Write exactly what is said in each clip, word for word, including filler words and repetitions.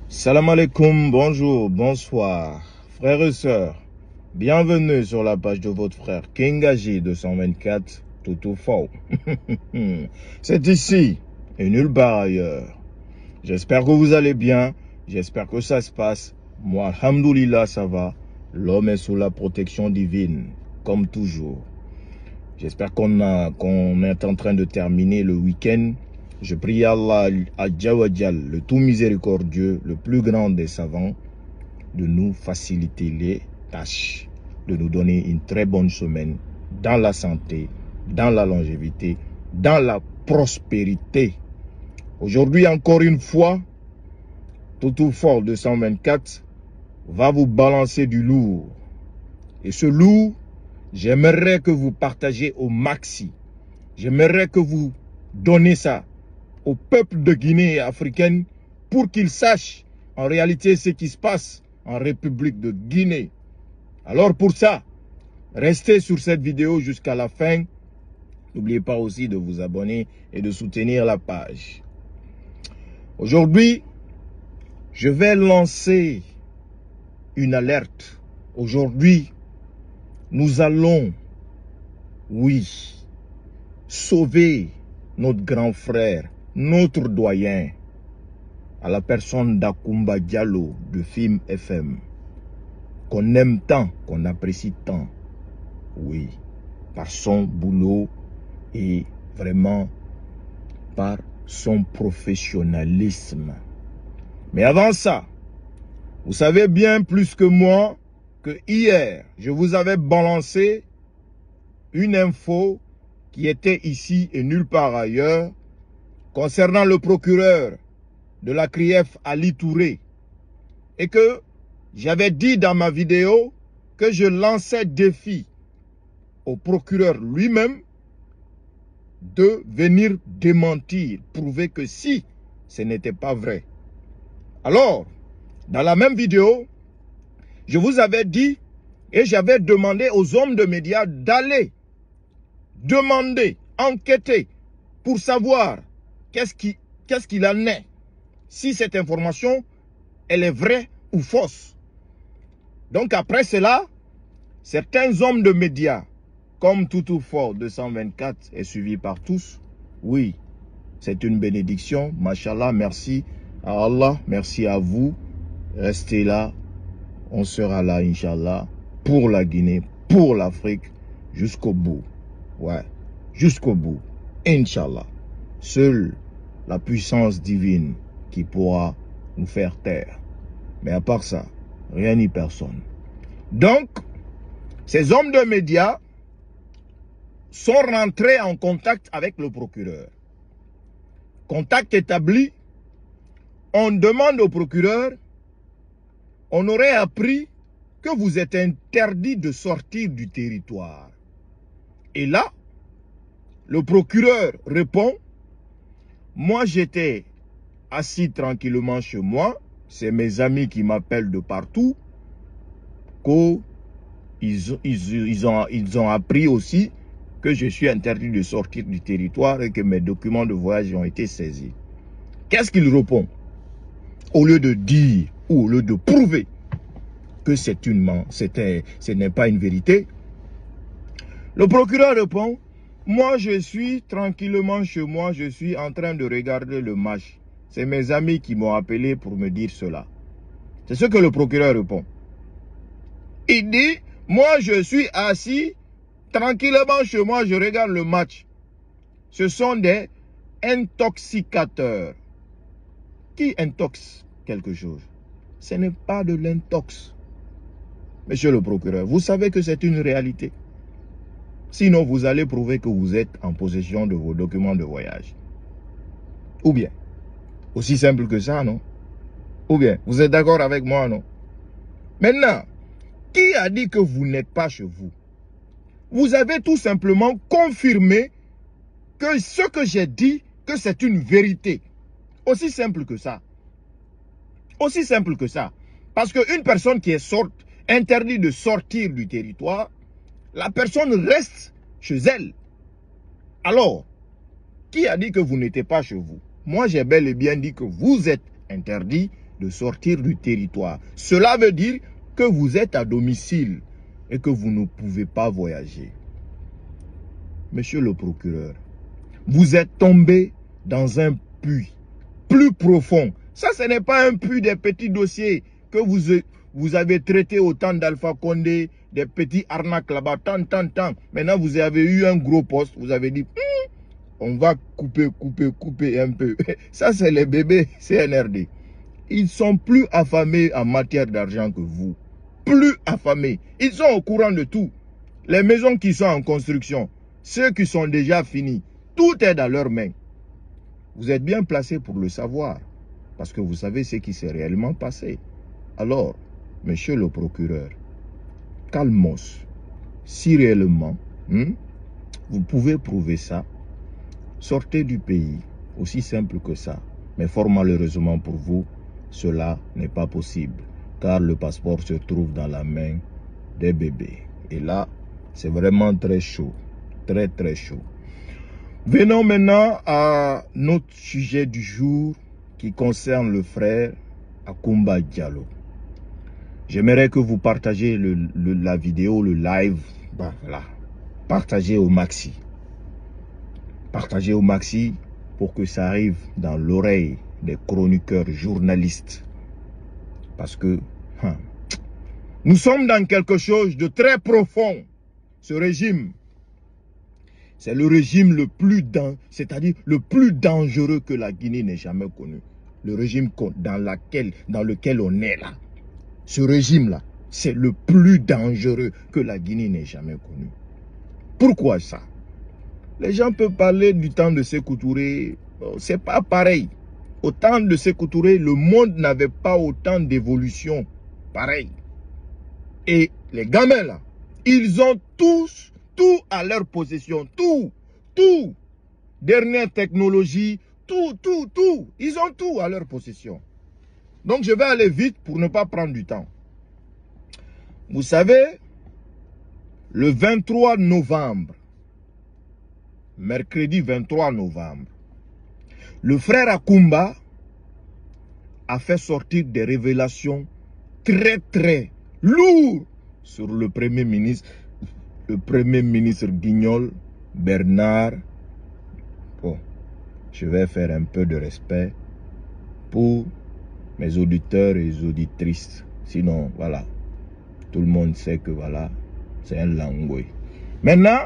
Salam alaikum, bonjour, bonsoir, frères et sœurs. Bienvenue sur la page de votre frère Kingaji deux cent vingt-quatre, Toutou Faux. C'est ici et nulle part ailleurs. J'espère que vous allez bien, j'espère que ça se passe. Moi, alhamdoulilah, ça va. L'homme est sous la protection divine, comme toujours. J'espère qu'on a, qu'on est en train de terminer le week-end. Je prie Allah, Adjawadjal, le tout miséricordieux, le plus grand des savants, de nous faciliter les tâches, de nous donner une très bonne semaine dans la santé, dans la longévité, dans la prospérité. Aujourd'hui, encore une fois, Toutou Fort deux cent vingt-quatre va vous balancer du lourd. Et ce lourd, j'aimerais que vous partagez au maxi. J'aimerais que vous donnez ça au peuple de Guinée et africaine pour qu'ils sachent en réalité ce qui se passe en République de Guinée. Alors pour ça, restez sur cette vidéo jusqu'à la fin. N'oubliez pas aussi de vous abonner et de soutenir la page. Aujourd'hui, je vais lancer une alerte. Aujourd'hui, nous allons, oui, sauver notre grand frère, notre doyen, à la personne d'Akumba Diallo de Film F M, qu'on aime tant, qu'on apprécie tant, oui, par son boulot et vraiment par son professionnalisme. Mais avant ça, vous savez bien plus que moi que hier, je vous avais balancé une info qui était ici et nulle part ailleurs, concernant le procureur de la C R I E F, Ali Touré, et que j'avais dit dans ma vidéo que je lançais défi au procureur lui-même de venir démentir, prouver que si ce n'était pas vrai. Alors, dans la même vidéo, je vous avais dit et j'avais demandé aux hommes de médias d'aller demander, enquêter pour savoir qu'est-ce qui, qu'est-ce qu'il en est, si cette information, elle est vraie ou fausse. Donc après cela, certains hommes de médias, comme Toutou Fort deux cent vingt-quatre est suivi par tous, oui, c'est une bénédiction, mashallah, merci à Allah, merci à vous, restez là, on sera là, Inch'Allah, pour la Guinée, pour l'Afrique, jusqu'au bout. Ouais, jusqu'au bout, Inch'Allah. Seule la puissance divine qui pourra nous faire taire. Mais à part ça, rien ni personne. Donc, ces hommes de médias sont rentrés en contact avec le procureur. Contact établi, on demande au procureur, on aurait appris que vous êtes interdit de sortir du territoire. Et là, le procureur répond, moi j'étais assis tranquillement chez moi, c'est mes amis qui m'appellent de partout, qu'ils ils, ils, ont, ils ont appris aussi que je suis interdit de sortir du territoire et que mes documents de voyage ont été saisis. Qu'est-ce qu'il répond? Au lieu de dire ou au lieu de prouver que c'est une, c'était, ce n'est pas une vérité, le procureur répond, moi je suis tranquillement chez moi, je suis en train de regarder le match. C'est mes amis qui m'ont appelé pour me dire cela. C'est ce que le procureur répond. Il dit, moi je suis assis tranquillement chez moi, je regarde le match. Ce sont des intoxicateurs. Qui intoxe quelque chose? Ce n'est pas de l'intox. Monsieur le procureur, vous savez que c'est une réalité. Sinon, vous allez prouver que vous êtes en possession de vos documents de voyage. Ou bien, aussi simple que ça, non? Ou bien, vous êtes d'accord avec moi, non? Maintenant, qui a dit que vous n'êtes pas chez vous? Vous avez tout simplement confirmé que ce que j'ai dit, que c'est une vérité. Aussi simple que ça. Aussi simple que ça. Parce qu'une personne qui est sorte, interdite de sortir du territoire, la personne reste chez elle. Alors, qui a dit que vous n'étiez pas chez vous? Moi, j'ai bel et bien dit que vous êtes interdit de sortir du territoire. Cela veut dire que vous êtes à domicile et que vous ne pouvez pas voyager. Monsieur le procureur, vous êtes tombé dans un puits plus profond. Ça, ce n'est pas un puits des petits dossiers que vous, vous avez traité au temps d'Alpha Condé, des petits arnaques là-bas, tant, tant, tant. Maintenant, vous avez eu un gros poste, vous avez dit, hm, on va couper, couper, couper un peu. Ça, c'est les bébés C N R D. Ils sont plus affamés en matière d'argent que vous. Plus affamés. Ils sont au courant de tout. Les maisons qui sont en construction, ceux qui sont déjà finis, tout est dans leurs mains. Vous êtes bien placé pour le savoir, parce que vous savez ce qui s'est réellement passé. Alors, monsieur le procureur, calmos, si réellement, hmm, vous pouvez prouver ça, sortez du pays, aussi simple que ça. Mais fort malheureusement pour vous, cela n'est pas possible, car le passeport se trouve dans la main des bébés. Et là, c'est vraiment très chaud, très très chaud. Venons maintenant à notre sujet du jour qui concerne le frère Akoumba Diallo. J'aimerais que vous partagez le, le, la vidéo, le live, bah, voilà. Partagez au maxi. Partagez au maxi pour que ça arrive dans l'oreille des chroniqueurs journalistes. Parce que hein, nous sommes dans quelque chose de très profond. Ce régime, c'est le régime le plus dan, c'est-à-dire le plus dangereux que la Guinée n'ait jamais connu. Le régime dans, laquelle, dans lequel on est là. Ce régime-là, c'est le plus dangereux que la Guinée n'ait jamais connu. Pourquoi ça? Les gens peuvent parler du temps de Sékou Touré. C'est pas pareil. Au temps de Sékou Touré, le monde n'avait pas autant d'évolution. Pareil. Et les gamins là, ils ont tous, tout à leur possession. Tout, tout. Dernière technologie, tout, tout, tout. Ils ont tout à leur possession. Donc je vais aller vite pour ne pas prendre du temps. Vous savez, le vingt-trois novembre, mercredi vingt-trois novembre, le frère Akoumba a fait sortir des révélations très très lourdes sur le premier ministre, le premier ministre Guignol, Bernard. Bon, je vais faire un peu de respect pour mes auditeurs et auditrices. Sinon, voilà, tout le monde sait que voilà, c'est un langouille. Maintenant,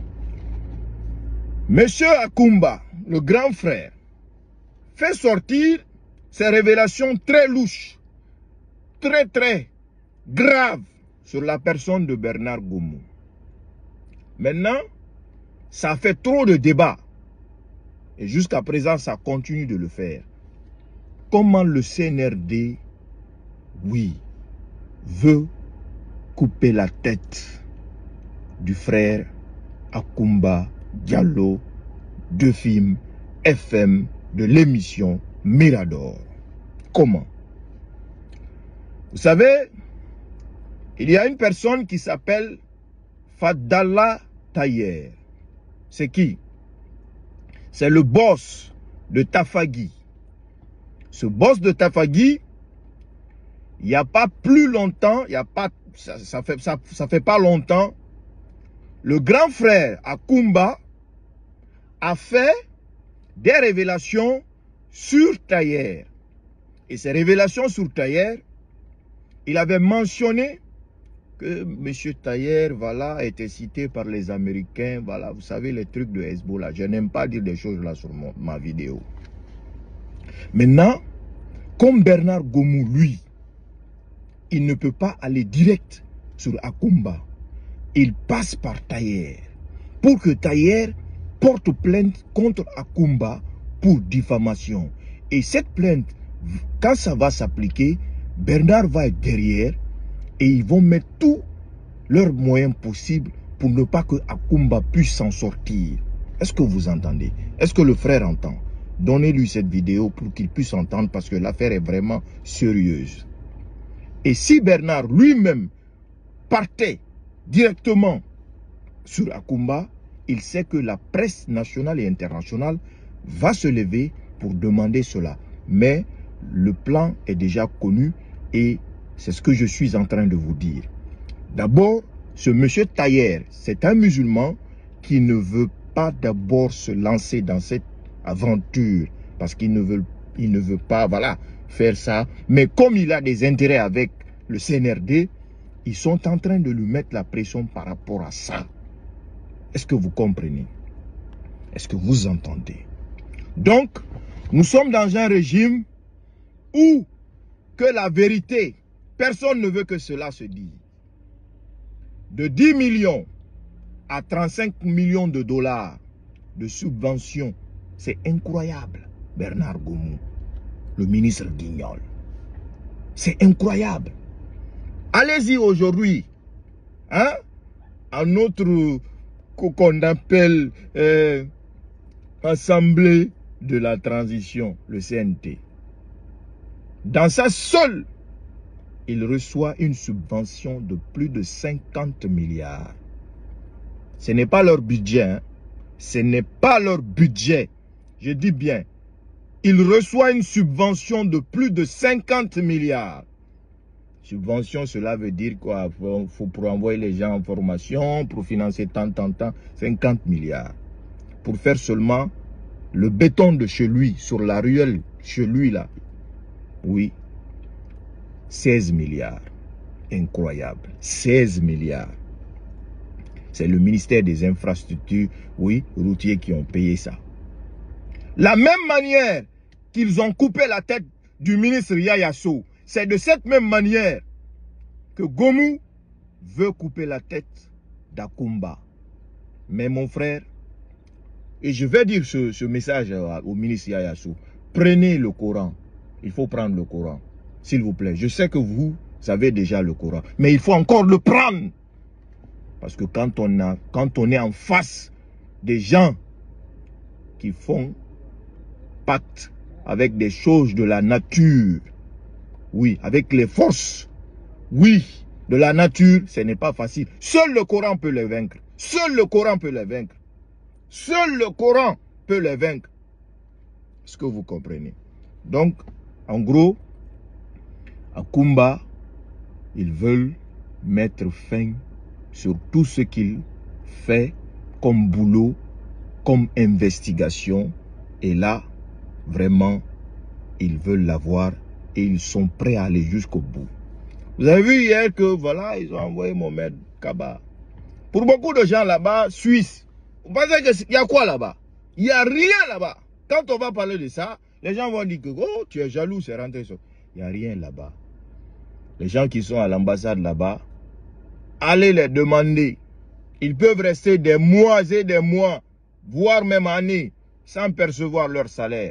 Monsieur Akoumba, le grand frère, fait sortir ces révélations très louches, très très graves sur la personne de Bernard Goumou. Maintenant, ça fait trop de débats. Et jusqu'à présent, ça continue de le faire. Comment le C N R D, oui, veut couper la tête du frère Akoumba Diallo de film F M de l'émission Mirador. Comment? Vous savez, il y a une personne qui s'appelle Fadala Tayer. C'est qui? C'est le boss de Tafagui. Ce boss de Tafagui, il n'y a pas plus longtemps, il y a pas, ça, ça fait, ça, ça fait pas longtemps, le grand frère Akoumba a fait des révélations sur Tayer. Et ces révélations sur Tayer, il avait mentionné que M. Tayer, voilà, était cité par les Américains, voilà, vous savez les trucs de Hezbollah. Je n'aime pas dire des choses là sur mon, ma vidéo. Maintenant, comme Bernard Goumou, lui, il ne peut pas aller direct sur Akoumba. Il passe par Tayer pour que Tayer porte plainte contre Akoumba pour diffamation. Et cette plainte, quand ça va s'appliquer, Bernard va être derrière et ils vont mettre tous leurs moyens possibles pour ne pas que Akoumba puisse s'en sortir. Est-ce que vous entendez? Est-ce que le frère entend? Donnez-lui cette vidéo pour qu'il puisse entendre parce que l'affaire est vraiment sérieuse. Et si Bernard lui-même partait directement sur Akoumba, il sait que la presse nationale et internationale va se lever pour demander cela. Mais le plan est déjà connu et c'est ce que je suis en train de vous dire. D'abord, ce monsieur Taher, c'est un musulman qui ne veut pas d'abord se lancer dans cette aventure parce qu'il ne veut, il ne veut pas voilà, faire ça. Mais comme il a des intérêts avec le C N R D, ils sont en train de lui mettre la pression par rapport à ça. Est-ce que vous comprenez? Est-ce que vous entendez? Donc, nous sommes dans un régime où que la vérité, personne ne veut que cela se dise. De dix millions à trente-cinq millions de dollars de subventions, c'est incroyable. Bernard Gomou, le ministre Guignol. C'est incroyable. Allez-y aujourd'hui, hein, à notre, qu'on appelle euh, Assemblée de la transition, le C N T. Dans sa seule, il reçoit une subvention de plus de cinquante milliards. Ce n'est pas leur budget, hein. Ce n'est pas leur budget. Je dis bien, il reçoit une subvention de plus de cinquante milliards. Subvention, cela veut dire quoi? Il faut pour envoyer les gens en formation, pour financer tant, tant, tant, cinquante milliards. Pour faire seulement le béton de chez lui, sur la ruelle, chez lui là. Oui, seize milliards. Incroyable. seize milliards. C'est le ministère des infrastructures, oui, routiers qui ont payé ça. La même manière qu'ils ont coupé la tête du ministre Yaya Sow, c'est de cette même manière que Gomou veut couper la tête d'Akumba. Mais mon frère, et je vais dire ce, ce message au ministre Yaya Sow, prenez le Coran. Il faut prendre le Coran, s'il vous plaît. Je sais que vous avez déjà le Coran, mais il faut encore le prendre. Parce que quand on, a, quand on est en face des gens qui font pacte avec des choses de la nature, oui, avec les forces, oui, de la nature, ce n'est pas facile. Seul le Coran peut les vaincre. Seul le Coran peut les vaincre. Seul le Coran peut les vaincre. Est-ce que vous comprenez? Donc, en gros, à Kumba, ils veulent mettre fin sur tout ce qu'il fait comme boulot, comme investigation. Et là, vraiment, ils veulent l'avoir et ils sont prêts à aller jusqu'au bout. Vous avez vu hier que, voilà, ils ont envoyé Mohamed Kaba. Pour beaucoup de gens là-bas, Suisse, vous pensez qu'il y a quoi là-bas? Il n'y a rien là-bas. Quand on va parler de ça, les gens vont dire que, oh, tu es jaloux, c'est rentré sur. Il n'y a rien là-bas. Les gens qui sont à l'ambassade là-bas, allez les demander. Ils peuvent rester des mois et des mois, voire même années, sans percevoir leur salaire.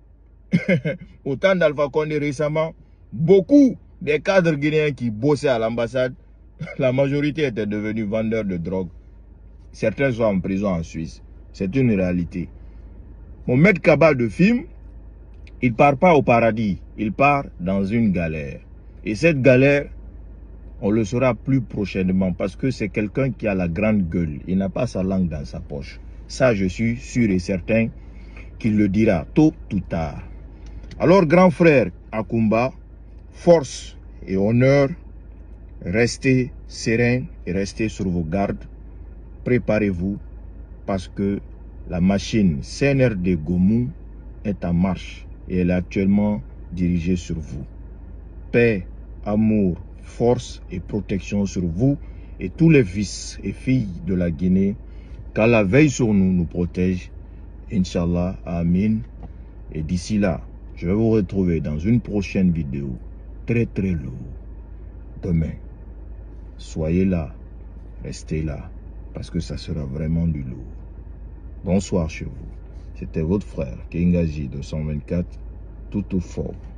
Au temps d'Alpha Condé récemment, beaucoup des cadres guinéens qui bossaient à l'ambassade, la majorité étaient devenus vendeurs de drogue. Certains sont en prison en Suisse. C'est une réalité. Mon maître Kaba de film, il ne part pas au paradis, il part dans une galère. Et cette galère, on le saura plus prochainement parce que c'est quelqu'un qui a la grande gueule. Il n'a pas sa langue dans sa poche. Ça, je suis sûr et certain qu'il le dira tôt ou tard. Alors, grand frère Akumba, force et honneur, restez serein et restez sur vos gardes. Préparez-vous parce que la machine C N R D Gomou est en marche et elle est actuellement dirigée sur vous. Paix, amour, force et protection sur vous et tous les fils et filles de la Guinée. Qu'Allah veille sur nous, nous protège. Inch'Allah, Amin. Et d'ici là, je vais vous retrouver dans une prochaine vidéo très très lourde. Demain, soyez là, restez là, parce que ça sera vraiment du lourd. Bonsoir chez vous. C'était votre frère Kingaji de cent vingt-quatre, tout au fort.